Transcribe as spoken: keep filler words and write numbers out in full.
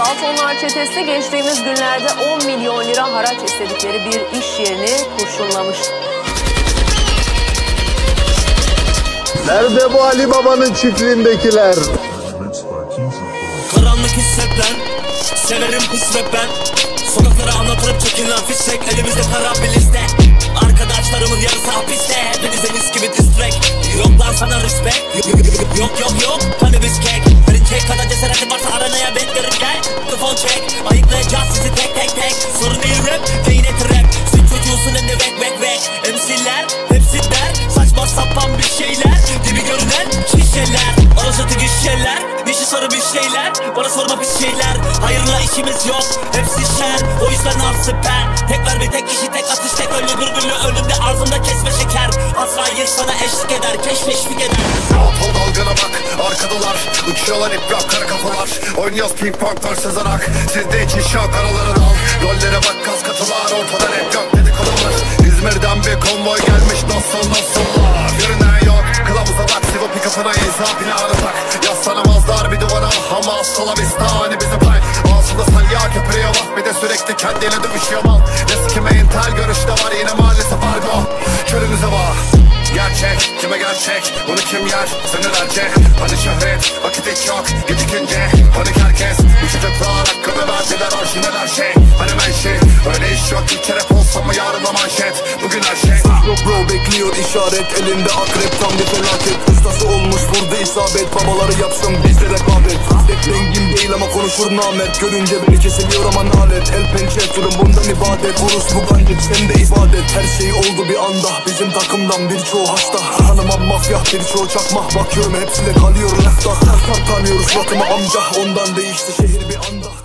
Daltonlar çetesi geçtiğimiz günlerde on milyon lira haraç istedikleri bir iş yerini kurşunlamış. Nerede bu Ali Baba'nın çiftliğindekiler? Karanlık hisset ben, severim pis rap ben. Sokaklara anlatırım çekilen fişek, elimizde kara bir liste. Arkadaşlarımın yarısı hapiste, hepinize mis gibi distrack. Yok lan sana respect, yok yok yok kanibis kek. Verecek kadar cesaretim varsa aranaya beklerim gel. Mikrofon çek, ayıklayacağız sizi tek tek tek. Sorun değil rap, yine trap. Süt çocuğusun hem de vek vek vek. M C'ler, hepsi der, saçma sapan bir şeyler. Dibi görünen şişeler, arasatı gişeler. Dişi sarı bir şeyler, bana sorma bir şeyler. Hayırla işimiz yok, hepsi şer. O yüzden al süper. Tek ver bir tek kişi tek atış tek ölü bülbülü önümde ağzımda kesme şeker. Azrail sana eşlik eder, keşfeşlik eder. Apol dalgana bak, arkadalar uçuyorlar iprak kara kafalar. Oynuyoruz ping pong versus arak. Sizde için şok araları dal. Rollere bak kas katılar, ortada rap yok dedikodular. İzmir'den bir konvoy gelmiş nasıl nasıllar. Görünen yok, kılavuza bak. Sivo pikafına insafine aratak. Yaslanamazlar bir duvara ama asla bistani bize play. Ağzında salya köpürüyor bak, bir de sürekli kendiyle dövüşüyor mal. Ne sikime intel görüşte var yine maalesef argo. Körünüze bak, gerçek kime gerçek, bunu kim yer senelerce. Hani şöhret vakit hiç yok gecikince. Panik herkes bu çocuklar hakkını verdiler orijinal her şey. Hani menşe öyle iş yok, ilk kere olsam mı yarın da manşet. Bugün her şey Bro bro bekliyor işaret, elinde akrep tam bir felaket. Ustası olmuş vurdu isabet, babaları yapsın bizde rekabet. Rengim değil ama konuşur namert, görünce beni kesiliyor ama nalet. El pençe turun bundan ibadet, vurus bu gancık sen de ibadet. Her şey oldu bir anda, bizim takımdan birçoğu hasta. Hanımam mafya, birçoğu çakma, bakıyorum hepsinde kalıyor lafta. Tanıyoruz bakımı amca, ondan değişti şehir bir anda.